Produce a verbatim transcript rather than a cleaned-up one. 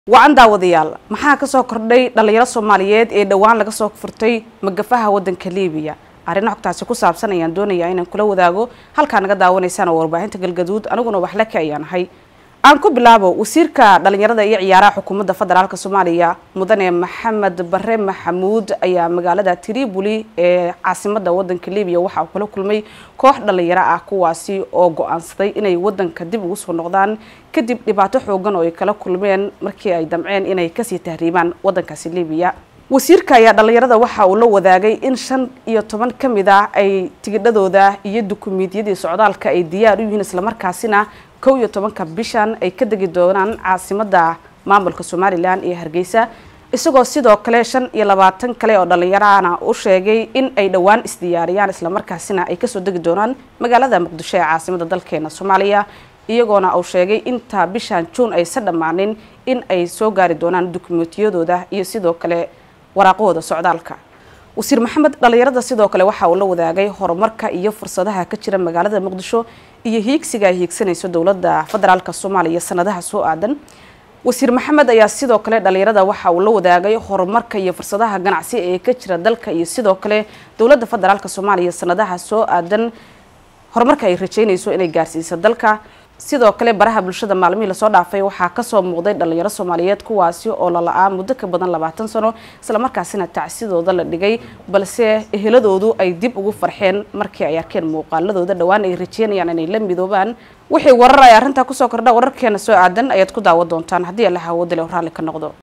وعن داوديال maxaa ka soo kordhay dhalinyaro Soomaaliyeed ee dhawaan laga soo furtay magafaha wadanka Liibiya arrin xogtaasi ku saabsan ayaan doonayaa inaan kula wadaago halka naga daawanaysaan warbaahinta galgaduud aniguna wax la kayanahay aan ku bilaabo wasiirka dhalinyarada iyo ciyaaraha xukuumadda federaalka Soomaaliya mudane Maxamed Barre Maxamuud ayaa magaalada Tripoli ee caasimadda wadanka Liibiya waxa uu kula kulmay koox dhalinyaro ah kuwaasi oo go'aansaday inay wadanka dib ugu soo noqdaan kadib dhibaato xoogan oo ay kala kulmeen markii ay damceen inay ka sii tahriibaan wadankaasi Liibiya wasiirka ayaa dhalinyarada waxa uu la wadaagay in shan iyo toban kamid ah ay tigidhadooda iyo dukumiintiyada socdaalka ay diyaar u yihiin isla markaasina kow iyo tobanka bishan ay ka dagi doonaan caasimadda maamulka Soomaaliland ee Hargeysa isagoo sidoo kale shan iyo labaatan kale oo dhalinyarana u sheegay in ay dhawaan isdiyaariyaan isla markaasina ay ka soo dagi doonaan magaalada Muqdisho ee caasimadda dalkeena Soomaaliya iyagoona uu sheegay inta bishan June ay sadhamaanin in ay soo gaari doonaan dukumiintiyadooda iyo sidoo kale waraaqooda socdaalka wasiir Maxamed dhalinyarada sidoo kale waxa uu la wadaagay horumarka iyo fursadaha ka jira magaalada Muqdisho iyo hiigsiga ay hiigsanayso dawladda federaalka Soomaaliya sanadaha soo aadan wasiir Maxamed ayaa sidoo kale dhalinyarada waxa uu la wadaagay horumarka iyo fursadaha ganacsi ee ka jira dalka iyo sidoo kale dawladda federaalka Soomaaliya sanadaha soo aadan horumarka ay rajaynayso inay gaarsiiso dalka sidoo kale baraha bulshada maalmihii la soo dhaafay waxa ka soo muuqday dhalinyaro Soomaaliyeed kuwaasi oo la la'aan muddo ka badan labaatan sano isla markaasina tacsidooda la dhigay balse eheladoodu ay dib ugu farxeen markii ay arkeen muuqaaladooda dhawaan ay rajeynayaan inay la midoobaan wixii warar ay arrinta ku soo kordha wararkeena soo aadan ayaad ku daawan doontaan haddii Allah hawada leh raali ka noqdo